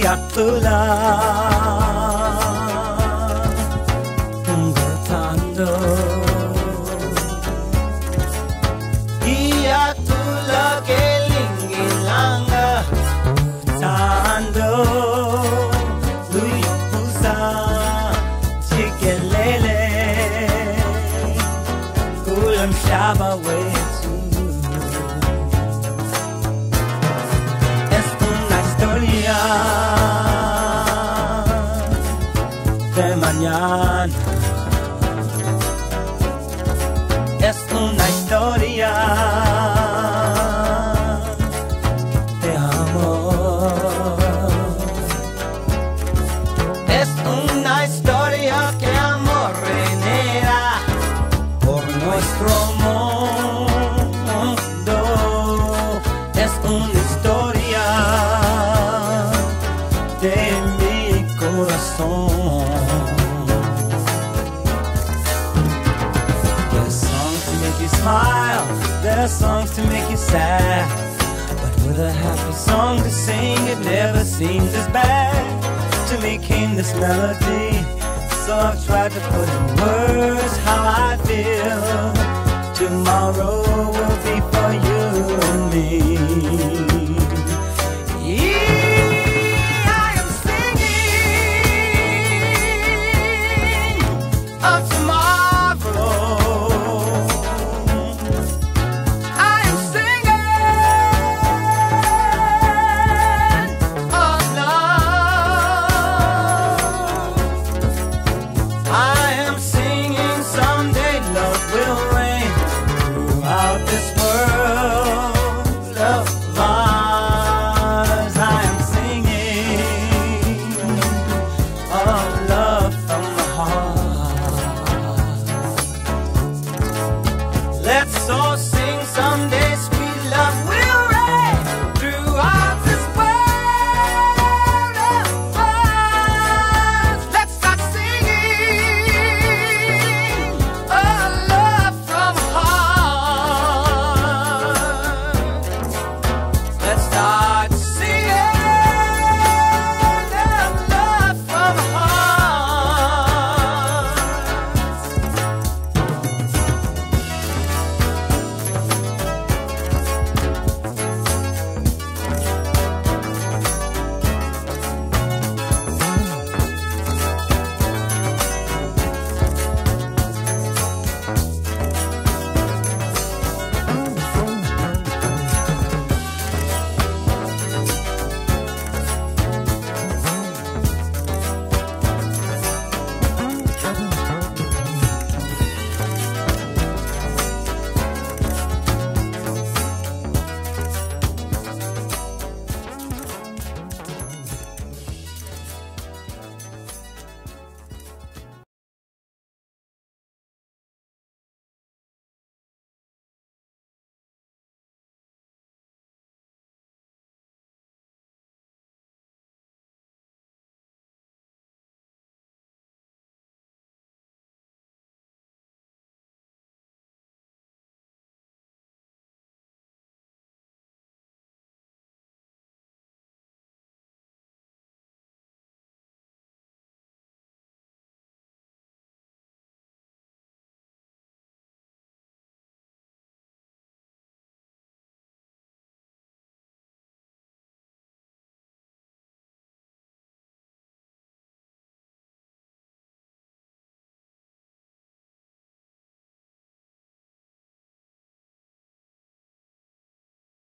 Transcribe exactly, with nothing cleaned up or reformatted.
debbie-arambula, gotando i-arambula ke lingilanga gotando lui pusa chikelele kulam shaba wetu. De mañana es una historia de amor, es una historia que amor genera por nuestro mundo, es una historia de mi corazón. There's songs to make you smile, there are songs to make you sad, but with a happy song to sing, it never seems as bad. To me came this melody, so I've tried to put in words how I feel. Tomorrow will be for you and me.